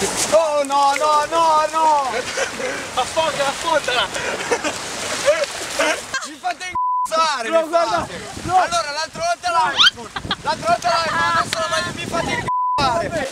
Oh no, no, no, no! Affondala! Ci fate incazzare! No, guarda! No. Allora l'altra volta l'iPhone! L'altra volta l'iPhone, adesso mi fate incazzare!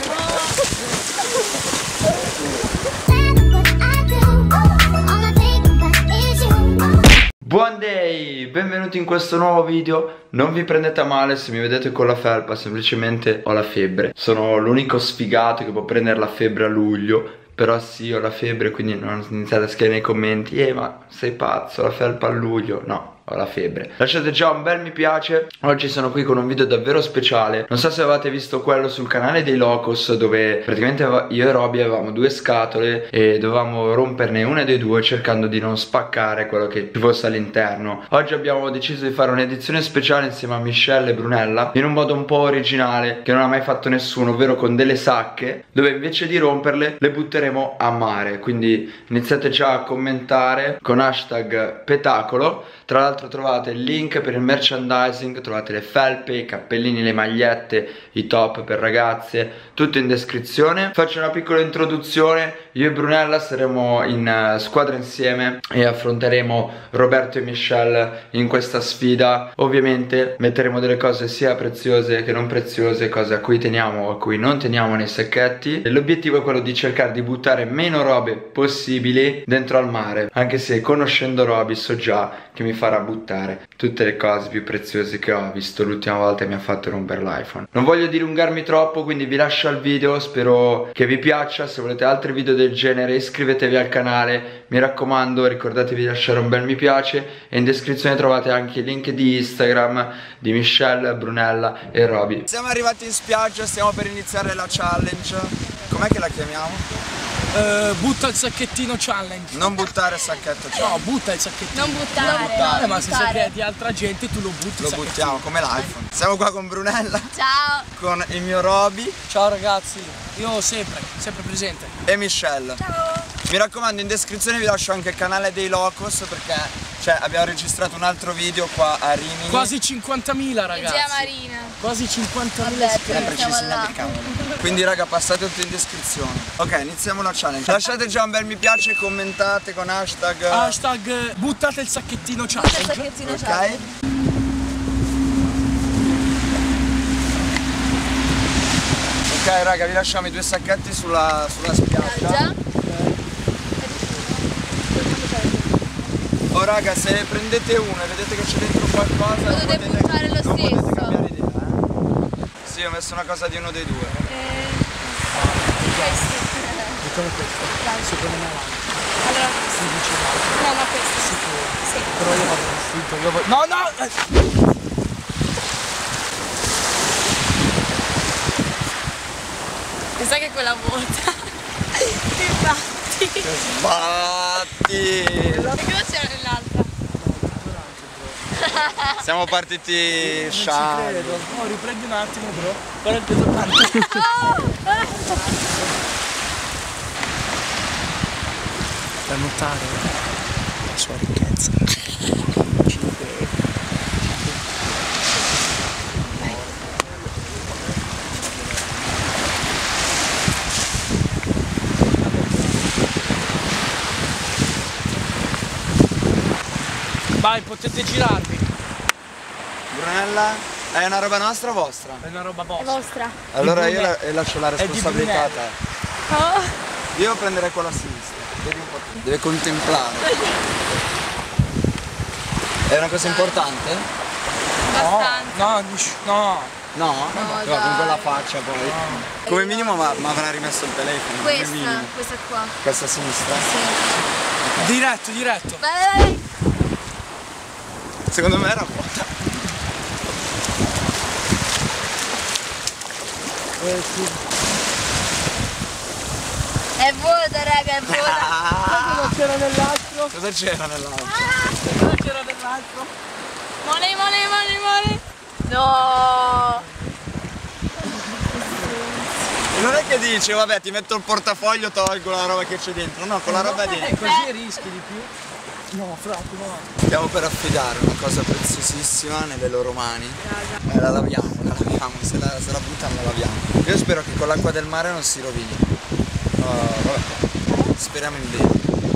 Buon day! Benvenuti in questo nuovo video. Non vi prendete a male se mi vedete con la felpa, semplicemente ho la febbre. Sono l'unico sfigato che può prendere la febbre a luglio. Però sì, ho la febbre, quindi non iniziate a scrivere nei commenti ma sei pazzo, la felpa a luglio? No, ho la febbre. Lasciate già un bel mi piace. Oggi sono qui con un video davvero speciale. Non so se avete visto quello sul canale dei Locos, dove praticamente io e Roby avevamo due scatole e dovevamo romperne una dei due cercando di non spaccare quello che ci fosse all'interno. Oggi abbiamo deciso di fare un'edizione speciale insieme a Michelle e Brunella, in un modo un po' originale che non ha mai fatto nessuno, ovvero con delle sacche, dove invece di romperle le butteremo a mare. Quindi iniziate già a commentare con hashtag Petacolo. Tra l'altro trovate il link per il merchandising, trovate le felpe, i cappellini, le magliette, i top per ragazze, tutto in descrizione. Faccio una piccola introduzione. Io e Brunella saremo in squadra insieme e affronteremo Roberto e Michelle in questa sfida. Ovviamente metteremo delle cose sia preziose che non preziose, cose a cui teniamo o a cui non teniamo nei sacchetti. E l'obiettivo è quello di cercare di buttare meno robe possibili dentro al mare, anche se conoscendo Roby so già che mi farà buttare tutte le cose più preziose che ho, visto l'ultima volta che mi ha fatto rompere l'iPhone. Non voglio dilungarmi troppo, quindi vi lascio al video, spero che vi piaccia. Se volete altri video del genere iscrivetevi al canale, mi raccomando ricordatevi di lasciare un bel mi piace e in descrizione trovate anche il link di Instagram di Michelle, Brunella e Roby. Siamo arrivati in spiaggia, stiamo per iniziare la challenge. Com'è che la chiamiamo? Butta il sacchettino challenge. Non buttare il sacchetto challenge. No, butta il sacchettino. Non buttare. Ma se sai che è di altra gente tu lo butti. Lo buttiamo come l'iPhone. Siamo qua con Brunella. Ciao. Con il mio Roby. Ciao ragazzi, io sempre presente. E Michelle. Ciao. Mi raccomando, in descrizione vi lascio anche il canale dei Locos, perché abbiamo registrato un altro video qua a Rimini. Quasi 50.000 ragazzi. Regia Marina. Quasi 50.000 Sempre ci segnali il cavolo. Quindi raga, passate tutto in descrizione. Ok, iniziamo la challenge. Lasciate già un bel mi piace, commentate con hashtag buttate il sacchettino challenge. Butta il sacchettino ok? challenge. Ok raga, vi lasciamo i due sacchetti sulla spiaggia. Oh raga, se prendete uno e vedete che c'è dentro qualcosa, Lo dovete buttare lo non potete stesso. cambiare idea, Sì, ho messo una cosa di uno dei due. Questo. Mettiamo questo. Dai. Secondo me avanti. Allora, Si dice avanti. no, ma questo. Sicuro. Sì. Però io vado vestito, io voglio. No, no! Mi sa che quella vuota. Ti batti. Sbatti! E cosa c'era nell'altra? Siamo partiti Non ci scialli. credo. No, riprendi un attimo bro. Guarda il peso tanto. Da notare la sua ricchezza. 5. Vai, potete girarvi. Brunella, è una roba nostra o vostra? È una roba È vostra. vostra. Allora Di io Brunella. lascio la È di responsabilità a Brunella. te. Oh. Io prenderei quella a sinistra. Vedi un po'. Deve contemplare. È una cosa importante? Abbastanza. No. No? No, Però con dai. quella faccia poi. Come minimo mi avrà rimesso il telefono. come minimo. Questa qua. Questa a sinistra? Sì. Diretto. Vai. Secondo me era vuota. Sì. È vuota, raga, è vuota. Cosa c'era nell'altro? Cosa c'era nell'altro? Cosa c'era nell'altro? Mole. No. Non è che dice, vabbè, ti metto il portafoglio, tolgo la roba che c'è dentro. No, con la roba dentro. Così rischi di più. No, frate, no. Stiamo per affidare una cosa preziosissima nelle loro mani. La laviamo. la laviamo, se la buttano la laviamo. Io spero che con l'acqua del mare non si rovini. Vabbè, speriamo in bene.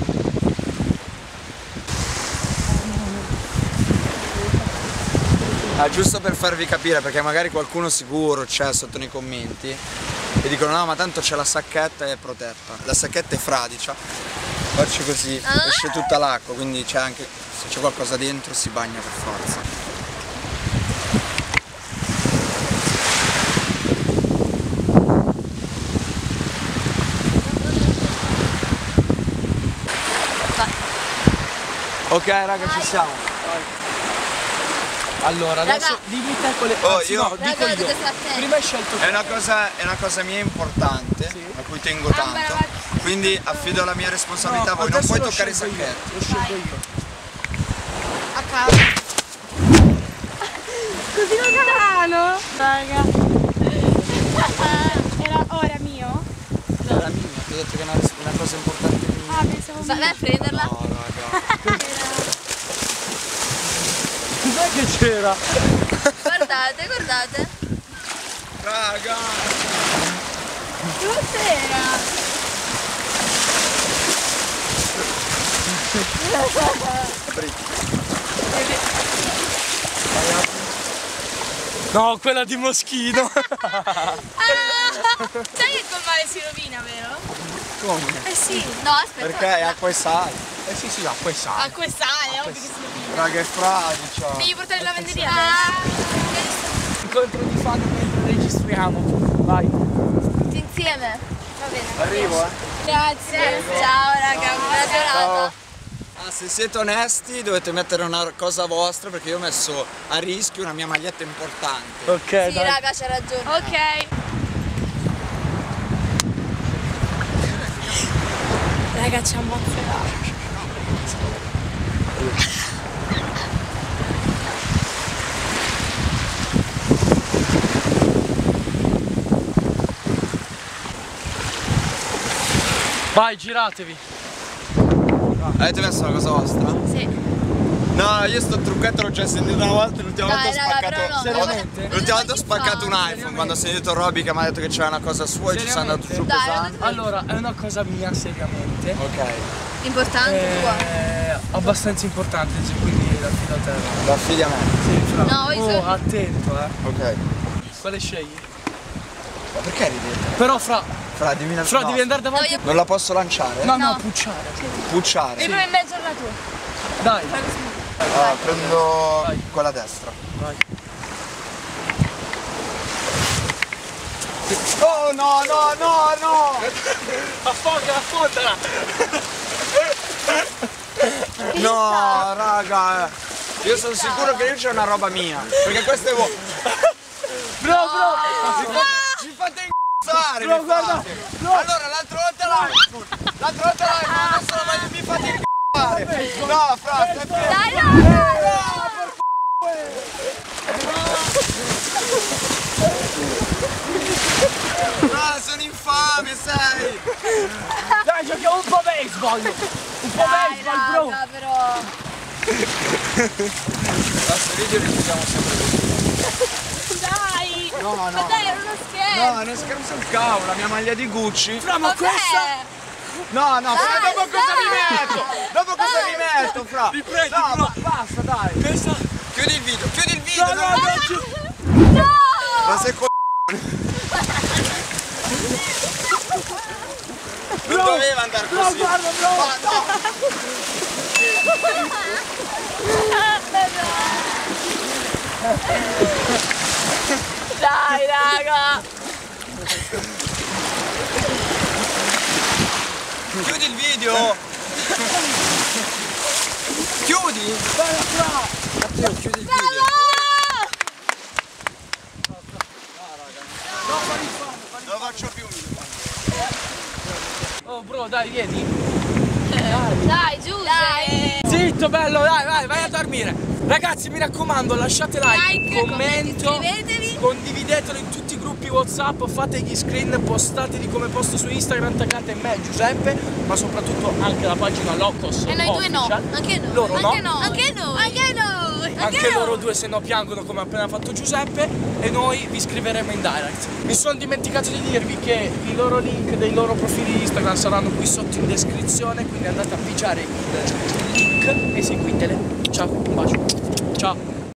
Giusto per farvi capire, perché magari qualcuno sicuro c'è sotto nei commenti e dicono no ma tanto c'è la sacchetta e è protetta. La sacchetta è fradicia, faccio così, esce tutta l'acqua, quindi c'è anche, se c'è qualcosa dentro si bagna per forza. Ok raga, ci siamo. Allora, adesso dimmi te quelle... io dico io. Prima hai scelto È una cosa mia importante, sì, a cui tengo tanto, quindi affido la mia responsabilità a voi, non puoi toccare i sacchetti. Lo scelgo io. A caso. Così lontano. Raga. Era mio? Era mia, ti ho detto che è una cosa importante mia. Ah, pensavo vai a prenderla. No, raga. Cos'è che c'era? Guardate, guardate. Raga. Cos'era? No, quella di Moschino. Sai che col mare si rovina, vero? Come? Eh sì. No, aspetta. Perché è acqua e sale. Sì, acqua e sale. Acqua e sale, ovvio che si rovina. Raga, è fradicia. Devi portare la lavanderia. Incontro di fan mentre registriamo. Vai. Tutti insieme. Va bene. Arrivo, Grazie. Ciao raga, buona giornata. Se siete onesti dovete mettere una cosa vostra, perché io ho messo a rischio una mia maglietta importante. Ok, sì, dai. Raga, c'ha ragione. Ok. Raga, ci ammazzerà. Vai, giratevi. Avete messo una cosa vostra? Sì. No, io sto trucchetto l'ho già sentito una volta, l'ultima volta ho spaccato. No. Seriamente? L'ultima volta ho spaccato un iPhone quando ho sentito Robby che mi ha detto che c'era una cosa sua e ci sono andato giù Dai, pesante. Allora, è una cosa mia, seriamente. Ok. Importante tua. Abbastanza importante, quindi la affida a te. La affidi a me. Sì, fra. No, io sono... attento, Ok. Quale scegli? Ma perché ridete? Però fra Dimmi una devi andare davanti. Non la posso lanciare? No, No. pucciare. Pucciare. E in mezzo alla tua. Dai. Prendo Vai. quella a destra. Vai. Oh no! Affondala! No, raga! Io sono sicuro che io c'è una roba mia. Perché questo è Bro! Mi fate incazzare! No, guarda! Allora l'altra volta l'iPhone! Ma adesso mi fate incazzare! No, fra, stai fermo! Dai, no! No, sono infame, sai! Dai, giochiamo un po' baseball! Un po' baseball, bro! Raga, però. Basta video li chiudiamo sempre così. Dai! No. Ma dai, era uno scherzo! No, non scherzo il cavolo, la mia maglia di Gucci. Fra, ma questa... No, fra, dopo cosa dai. mi metto? Dopo cosa mi metto, fra? Riprendi, no, bro. basta, dai. Questa... Chiudi il video. No! Ma sei non doveva andare così. Guarda, bro! Dai, raga! Chiudi il video. Chiudi. Matteo, chiudi il video. Non lo faccio più. Oh, bro, dai, vieni! Dai, giù! Dai! Zitto, bello, dai, vai a dormire! Ragazzi, mi raccomando, lasciate like, commento, iscrivetevi, condividetelo in tutti i gruppi WhatsApp, fate gli screen, postateli come posto su Instagram, taggate me, Giuseppe, ma soprattutto anche la pagina Locos. E noi due no, Official. anche noi. Loro anche no? noi. Anche noi. Anche noi. anche loro due se no piangono come ha appena fatto Giuseppe, e noi vi scriveremo in direct. Mi sono dimenticato di dirvi che i loro link dei loro profili Instagram saranno qui sotto in descrizione, quindi andate a pigiare il link e seguitele. Ciao, un bacio. Ciao.